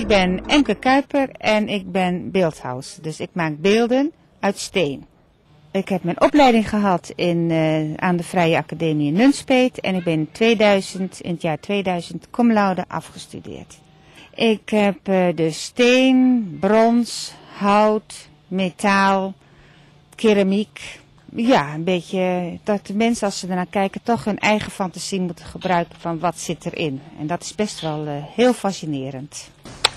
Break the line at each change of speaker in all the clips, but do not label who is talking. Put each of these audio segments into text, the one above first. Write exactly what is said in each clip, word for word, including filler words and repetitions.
Ik ben Emke Kuiper en ik ben beeldhouwer, dus ik maak beelden uit steen. Ik heb mijn opleiding gehad in, uh, aan de Vrije Academie in Nunspeet en ik ben in, tweeduizend, in het jaar tweeduizend cum laude afgestudeerd. Ik heb uh, dus steen, brons, hout, metaal, keramiek. Ja, een beetje dat de mensen als ze ernaar kijken toch hun eigen fantasie moeten gebruiken van wat zit erin. En dat is best wel uh, heel fascinerend.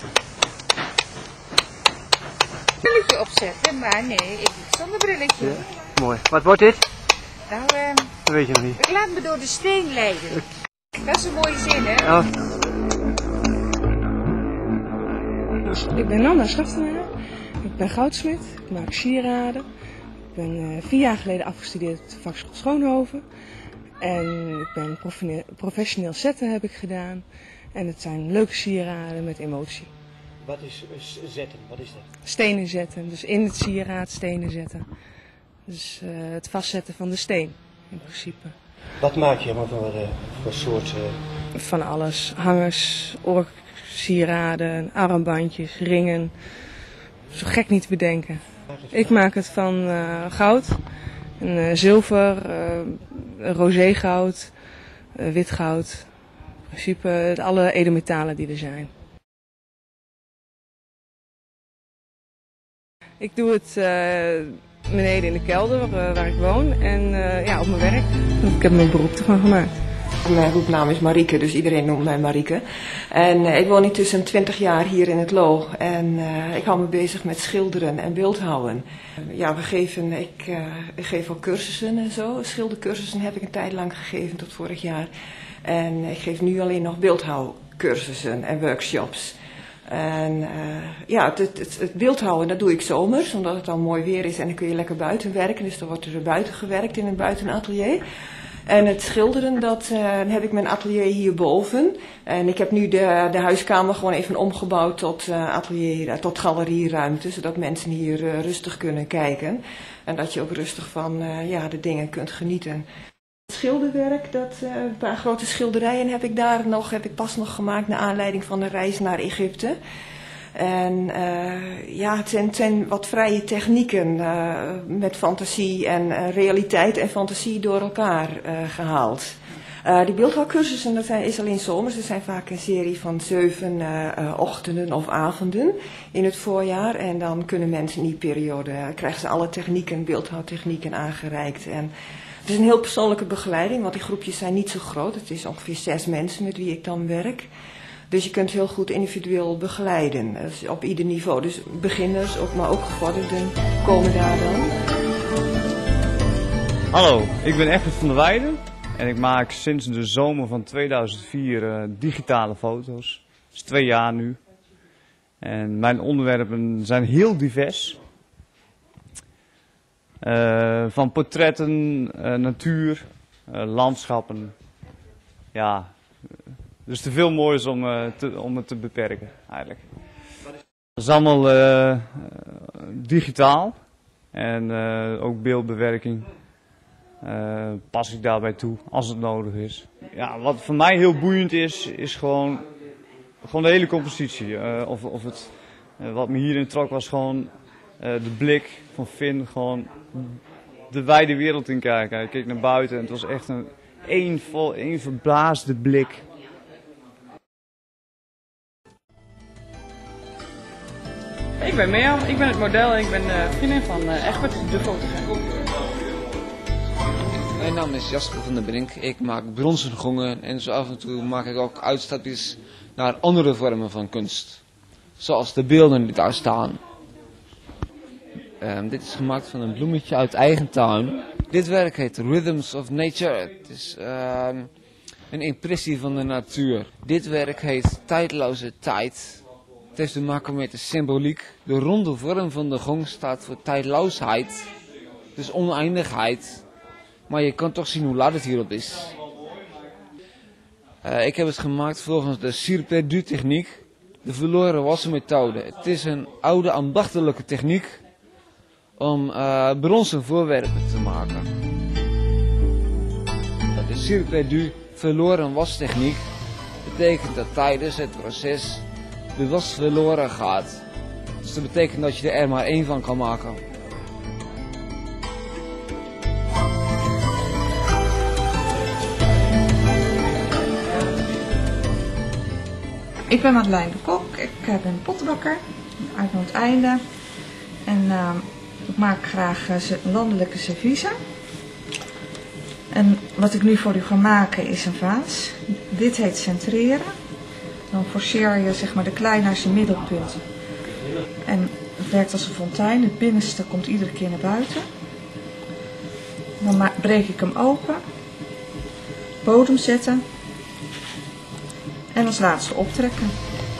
Brilletje opzetten, maar nee, ik niet zonder brilletje.
Ja, mooi. Wat wordt dit?
Nou, uh,
dat weet je nog niet.
Ik laat me door de steen leiden. Dat is een mooie zin, hè?
Ja.
Ik ben Nanda Schaftenaar, ik ben goudsmid, ik maak sieraden. Ik ben uh, vier jaar geleden afgestudeerd op de vakschool Schoonhoven. En ik ben professioneel zetten heb ik gedaan. En het zijn leuke sieraden met emotie.
Wat is zetten? Wat is dat?
Stenen zetten, dus in het sieraad stenen zetten. Dus uh, het vastzetten van de steen in principe.
Wat maak je maar voor, uh, voor soort? Uh...
Van alles, hangers, oorsieraden, armbandjes, ringen. Zo gek niet te bedenken. Ik maak het van uh, goud, en, uh, zilver, uh, roségoud, uh, wit goud. In principe alle edelmetalen die er zijn. Ik doe het uh, beneden in de kelder uh, waar ik woon en uh, ja, op mijn werk. Ik heb mijn beroep ervan gemaakt.
Mijn roepnaam is Marieke, dus iedereen noemt mij Marieke. En uh, ik woon intussen twintig jaar hier in het Loo. En uh, ik hou me bezig met schilderen en beeldhouwen. Uh, ja, we geven, ik, uh, ik geef ook cursussen en zo. Schildercursussen heb ik een tijd lang gegeven, tot vorig jaar. En ik geef nu alleen nog beeldhouwcursussen en workshops. En uh, ja, het, het, het beeldhouwen, dat doe ik zomers, omdat het dan mooi weer is en dan kun je lekker buiten werken. Dus dan wordt er buiten gewerkt in een buitenatelier. En het schilderen, dat uh, heb ik mijn atelier hierboven. En ik heb nu de, de huiskamer gewoon even omgebouwd tot uh, atelier, tot galerieruimte, zodat mensen hier uh, rustig kunnen kijken. En dat je ook rustig van uh, ja, de dingen kunt genieten. Het schilderwerk, dat, uh, een paar grote schilderijen heb ik daar nog, heb ik pas nog gemaakt naar aanleiding van de reis naar Egypte. En uh, ja, het zijn, het zijn wat vrije technieken uh, met fantasie en uh, realiteit en fantasie door elkaar uh, gehaald. Uh, die beeldhouwcursussen, dat zijn, is alleen zomers. Er zijn vaak een serie van zeven uh, uh, ochtenden of avonden in het voorjaar. En dan kunnen mensen in die periode, uh, krijgen ze alle technieken, beeldhouwtechnieken aangereikt. En het is een heel persoonlijke begeleiding, want die groepjes zijn niet zo groot. Het is ongeveer zes mensen met wie ik dan werk. Dus je kunt heel goed individueel begeleiden, dus op ieder niveau. Dus beginners, ook, maar ook gevorderden komen daar dan.
Hallo, ik ben Egbert van der Weijden en ik maak sinds de zomer van tweeduizend vier uh, digitale foto's. Dat is twee jaar nu. En mijn onderwerpen zijn heel divers. Uh, van portretten, uh, natuur, uh, landschappen. Ja, dus te veel moois om, uh, te, om het te beperken eigenlijk. Het is allemaal uh, digitaal en uh, ook beeldbewerking uh, pas ik daarbij toe als het nodig is. Ja, wat voor mij heel boeiend is, is gewoon, gewoon de hele compositie. Uh, of, of het, uh, wat me hierin trok was gewoon uh, de blik van Finn, gewoon de wijde wereld in kijken. Hij keek naar buiten en het was echt een één vol, één verblaasde blik.
Ik ben Mirjam, ik ben het model en ik ben uh, vriendin van uh, Egbert, de fotograaf.
Mijn naam is Jasper van der Brink, ik maak bronzen gongen en zo af en toe maak ik ook uitstapjes naar andere vormen van kunst. Zoals de beelden die daar staan. Um, dit is gemaakt van een bloemetje uit eigen tuin. Dit werk heet Rhythms of Nature. Het is um, een impressie van de natuur. Dit werk heet Tijdloze Tijd. Het heeft te maken met de symboliek. De ronde vorm van de gong staat voor tijdloosheid. Dus oneindigheid. Maar je kan toch zien hoe laat het hierop is. Uh, ik heb het gemaakt volgens de Cire Perdu techniek. De verloren wassen methode. Het is een oude ambachtelijke techniek om uh, bronzen voorwerpen te maken. De Cire Perdu verloren wastechniek betekent dat tijdens het proces de was verloren gaat. Dus dat betekent dat je er maar één van kan maken.
Ik ben Madeleine de Kok, ik ben pottenbakker uit Noordeinde en uh, ik maak graag uh, landelijke serviezen. En wat ik nu voor u ga maken is een vaas. Dit heet centreren. Dan forceer je zeg maar, de klei naar zijn middelpunt. En het werkt als een fontein, het binnenste komt iedere keer naar buiten. Dan breek ik hem open, bodem zetten. En als laatste optrekken.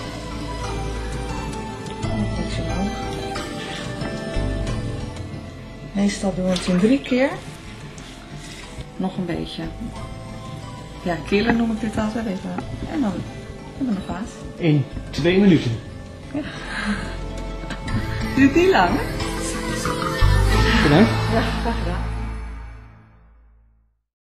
Meestal doen we het in drie keer. Nog een beetje. Ja, killen noem ik dit altijd even. En dan hebben we een vaas.
In twee minuten.
Ja. Duurt niet lang, hè?
Bedankt.
Ja, graag gedaan.